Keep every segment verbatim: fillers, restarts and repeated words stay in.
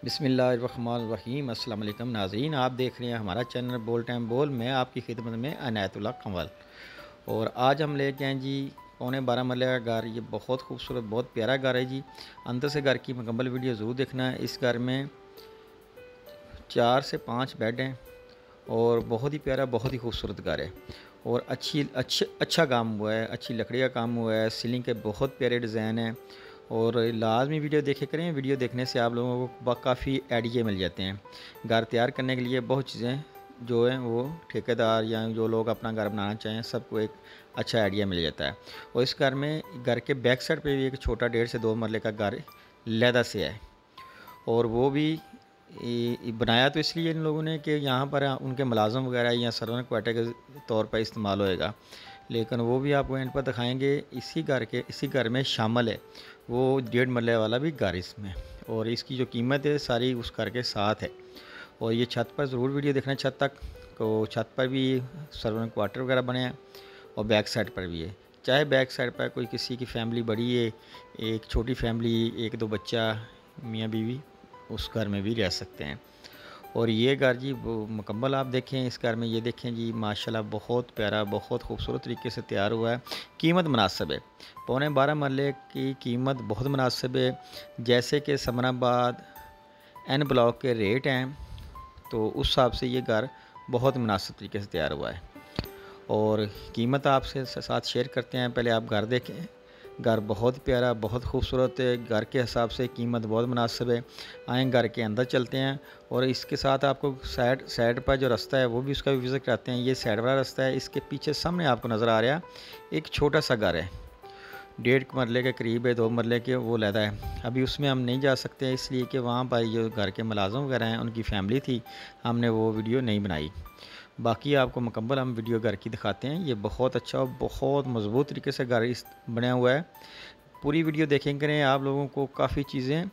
बिस्मिल्लाहिर्रहमानिर्रहीम। अस्सलाम वालेकुम नाज़रीन, आप देख रहे हैं हमारा चैनल बोल टाइम बोल। मैं आपकी खिदमत में अनायतुल्ला कंवल। और आज हम लेके आए जी पौने बारह मरले का घर। ये बहुत खूबसूरत बहुत प्यारा घर है जी। अंदर से घर की मुकम्मल वीडियो ज़रूर देखना है। इस घर में चार से पाँच बेड हैं और बहुत ही प्यारा बहुत ही खूबसूरत घर है। और अच्छी अच्छे अच्छा काम हुआ है, अच्छी लकड़ी का काम हुआ है। सीलिंग के बहुत प्यारे डिज़ाइन हैं। और लाजमी वीडियो देखे करें। वीडियो देखने से आप लोगों को काफ़ी आइडिया मिल जाते हैं। घर तैयार करने के लिए बहुत चीज़ें जो हैं वो ठेकेदार या जो लोग अपना घर बनाना चाहें सबको एक अच्छा आइडिया मिल जाता है। और इस घर में घर के बैक साइड पे भी एक छोटा डेढ़ से दो मरले का घर लैदा से है। और वो भी ये बनाया तो इसलिए इन लोगों ने कि यहाँ पर उनके मुलाजम वगैरह या सर्वेंट क्वार्टर के तौर पर इस्तेमाल होएगा। लेकिन वो भी आपको एंड पर दिखाएंगे। इसी घर के इसी घर में शामिल है वो डेढ़ मरले वाला भी घर इसमें। और इसकी जो कीमत है सारी उस घर के साथ है। और ये छत पर ज़रूर वीडियो देखना छत तक। तो छत पर भी सर्वेंट क्वार्टर वगैरह बने हैं और बैक साइड पर भी है। चाहे बैक साइड पर कोई किसी की फैमिली बड़ी है, एक छोटी फैमिली, एक दो बच्चा, मियाँ बीवी, उस घर में भी रह सकते हैं। और ये घर जी वो मुकम्मल आप देखें इस घर में, ये देखें जी माशाल्लाह बहुत प्यारा बहुत खूबसूरत तरीके से तैयार हुआ है। कीमत मुनासिब है। पौने बारह मरले की कीमत बहुत मुनासिब है। जैसे कि समनाबाद एन ब्लॉक के रेट हैं तो उस हिसाब से ये घर बहुत मुनासिब तरीके से तैयार हुआ है। और कीमत आपसे साथ शेयर करते हैं। पहले आप घर देखें। घर बहुत प्यारा बहुत खूबसूरत है। घर के हिसाब से कीमत बहुत मुनासिब है। आएँ घर के अंदर चलते हैं और इसके साथ आपको साइड साइड पर जो रास्ता है वो भी उसका भी विज़िट कराते हैं। ये साइड वाला रास्ता है। इसके पीछे सामने आपको नज़र आ रहा है एक छोटा सा घर है, डेढ़ मरले के करीब है, दो मरले के वो लैदा है। अभी उसमें हम नहीं जा सकते इसलिए कि वहाँ पर जो घर के मुलाज़म वगैरह हैं उनकी फैमिली थी, हमने वो वीडियो नहीं बनाई। बाकी आपको मुकम्मल हम वीडियो घर की दिखाते हैं। ये बहुत अच्छा और बहुत मज़बूत तरीके से घर इस बना हुआ है। पूरी वीडियो देखें करें, आप लोगों को काफ़ी चीज़ें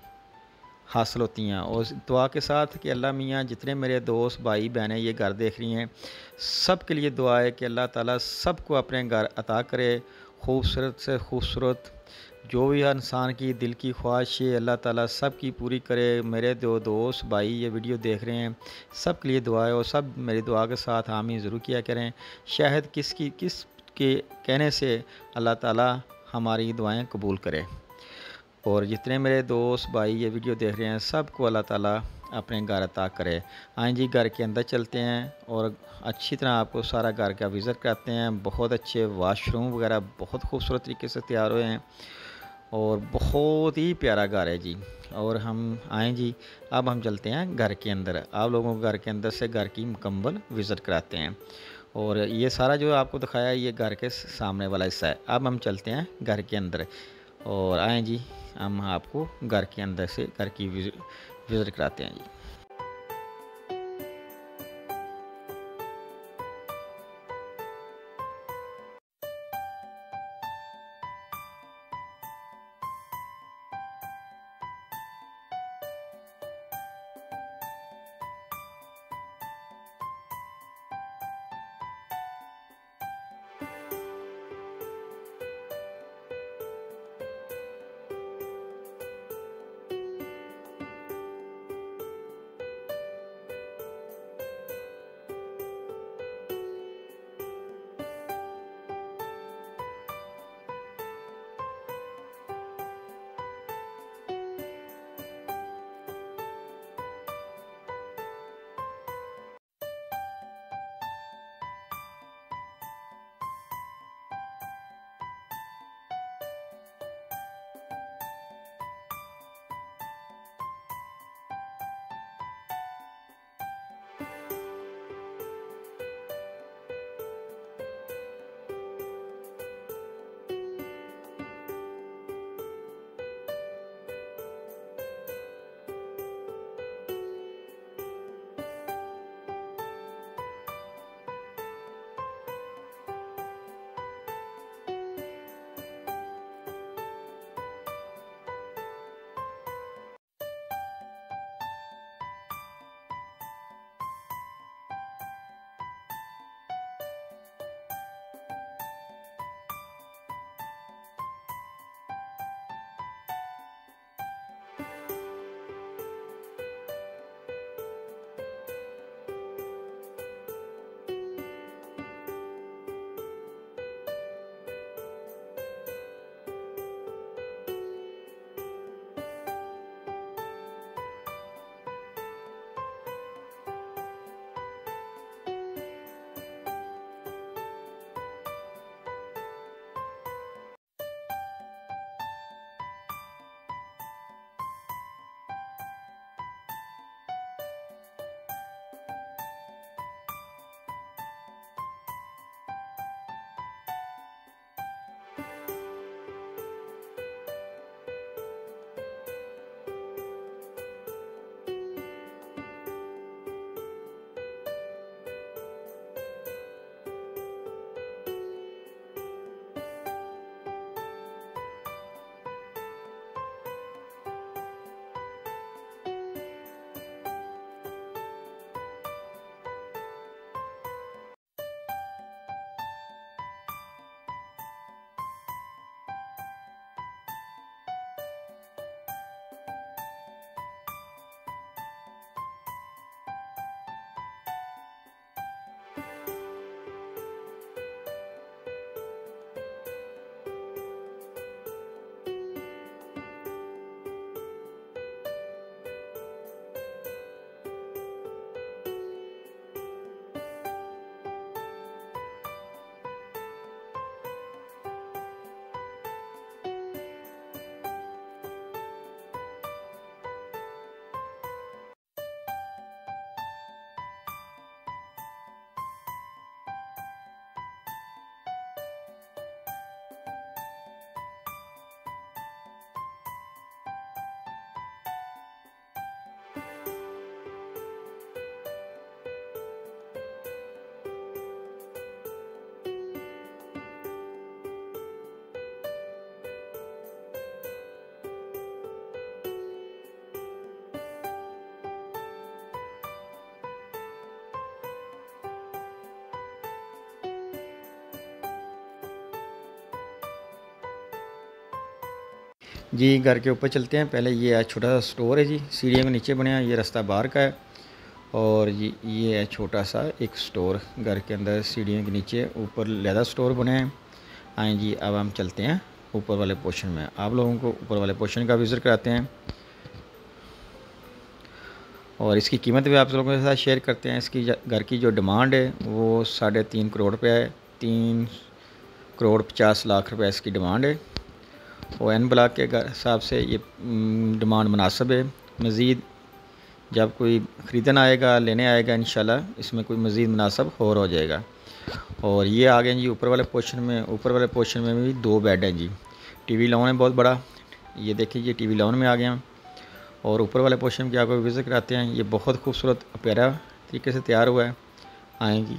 हासिल होती हैं। और दुआ के साथ कि अल्लाह मियाँ जितने मेरे दोस्त भाई बहनें ये घर देख रही हैं सब के लिए दुआ है कि अल्लाह ताला सबको अपने घर अता करे। खूबसूरत से खूबसूरत जो भी इंसान की दिल की ख्वाहिश है अल्लाह ताला सब की पूरी करे। मेरे दो दोस्त भाई ये वीडियो देख रहे हैं सब के लिए दुआ है और सब मेरी दुआ के साथ आमीन ज़रूर किया करें। शायद किसकी किस के कहने से अल्लाह ताला हमारी दुआएं कबूल करे। और जितने मेरे दोस्त भाई ये वीडियो देख रहे हैं सबको अल्लाह ताला अपने घर अता करे। आए जी घर के अंदर चलते हैं और अच्छी तरह आपको सारा घर का विज़िट कराते हैं। बहुत अच्छे वाशरूम वगैरह बहुत खूबसूरत तरीके से तैयार हुए हैं और बहुत ही प्यारा घर है जी। और हम आए जी अब हम चलते हैं घर के अंदर। आप लोगों को घर के अंदर से घर की मुकम्मल विज़िट कराते हैं। और ये सारा जो आपको दिखाया ये घर के सामने वाला हिस्सा है। अब हम चलते हैं घर के अंदर और आए जी हम आपको घर के अंदर से घर की विज़िट कराते हैं जी। जी घर के ऊपर चलते हैं। पहले ये छोटा सा स्टोर है जी, सीढ़ियों के नीचे बने हैं, ये रास्ता बाहर का है। और ये ये है छोटा सा एक स्टोर घर के अंदर, सीढ़ियों के नीचे ऊपर ज़्यादा स्टोर बने हैं। आए जी, अब हम चलते हैं ऊपर वाले पोर्शन में, आप लोगों को ऊपर वाले पोर्शन का विज़िट कराते हैं और इसकी कीमत भी आप लोगों के साथ शेयर करते हैं। इसकी घर की जो डिमांड है वो साढ़े तीन करोड़ रुपये है, तीन करोड़ पचास लाख रुपए इसकी डिमांड है। और एन ब्लॉक के हिसाब से ये डिमांड मुनासिब है। मज़ीद जब कोई ख़रीदना आएगा, लेने आएगा, इंशाल्लाह इसमें कोई मज़ीद मुनासिब और हो जाएगा। और ये आ गए जी ऊपर वाले पोर्शन में। ऊपर वाले पोर्शन में भी दो बेड हैं जी, टीवी लॉन है बहुत बड़ा, ये देखिए ये टीवी लॉन में आ गया। और ऊपर वाले पोर्शन की आपको विज़िट कराते हैं। ये बहुत खूबसूरत प्यारा तरीके से तैयार हुआ है। आएँगी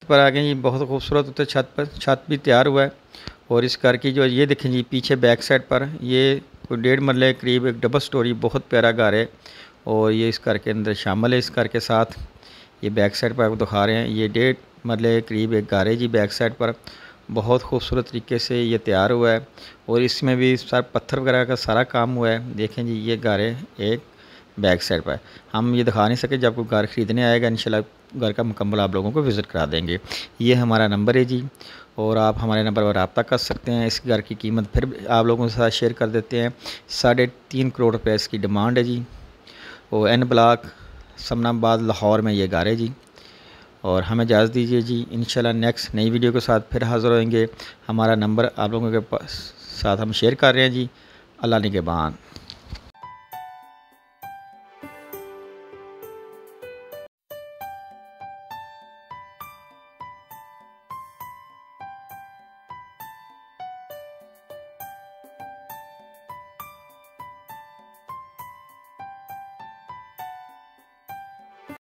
पर आ गए जी, बहुत खूबसूरत होते छत पर। छत भी तैयार हुआ है और इस घर की जो ये देखें जी पीछे बैक साइड पर ये कोई डेढ़ मरले के करीब एक डबल स्टोरी बहुत प्यारा घर है और ये इस घर के अंदर शामिल है। इस घर के साथ ये बैक साइड पर आपको दिखा रहे हैं, ये डेढ़ मरले के करीब एक घर है जी। बैक साइड पर बहुत खूबसूरत तरीके से ये तैयार हुआ है और इसमें भी सारा पत्थर वगैरह का सारा काम हुआ है। देखें जी ये घर है एक बैक साइड पर। हम ये दिखा नहीं सके, जब कोई घर ख़रीदने आएगा इंशाल्लाह घर का मुकम्मल आप लोगों को विज़िट करा देंगे। ये हमारा नंबर है जी और आप हमारे नंबर पर रब्ता कर सकते हैं। इस घर की कीमत फिर आप लोगों के साथ शेयर कर देते हैं, साढ़े तीन करोड़ रुपये इसकी डिमांड है जी। और एन ब्लॉक समनाबाद लाहौर में ये घर है जी। और हमें इजाज़त दीजिए जी, इंशाल्लाह नेक्स्ट नई वीडियो के साथ फिर हाज़िर होंगे। हमारा नंबर आप लोगों के पास साथ हम शेयर कर रहे हैं जी। अल्लाह निगहबान।